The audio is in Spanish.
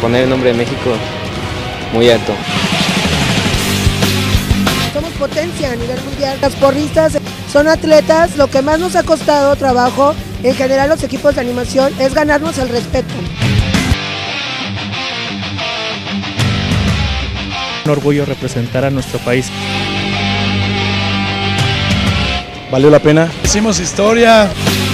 poner el nombre de México muy alto. Somos potencia a nivel mundial. Las porristas son atletas, lo que más nos ha costado trabajo, en general los equipos de animación, es ganarnos el respeto. Un orgullo representar a nuestro país. Valió la pena. Hicimos historia.